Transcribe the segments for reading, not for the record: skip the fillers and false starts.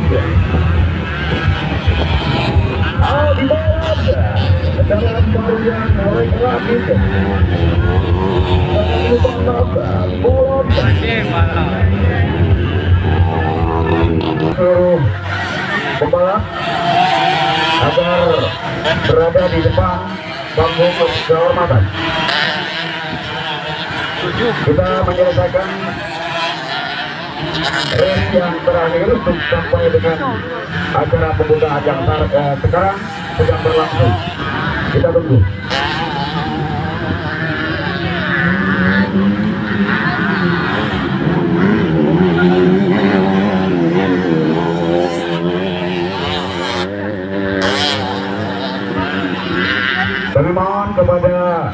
Di bawah dalam kemudian mulai keras itu. Pembalap agar berada di depan panggung kehormatan. Kita menyelesaikan race yang terakhir untuk sampai dengan acara pembukaan yang sekarang sedang berlangsung. Kita tunggu. Kami mohon kepada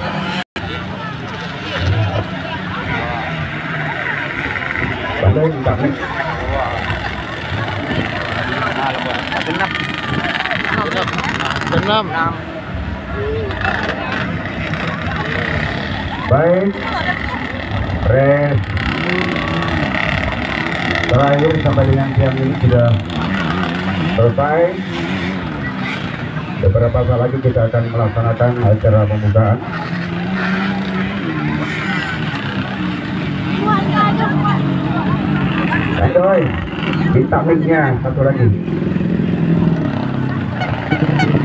Genap. baik, race terakhir sampai dengan siang ini sudah selesai. Beberapa saat lagi kita akan melaksanakan acara pembukaan. Enjoy, bintang mic-nya satu lagi.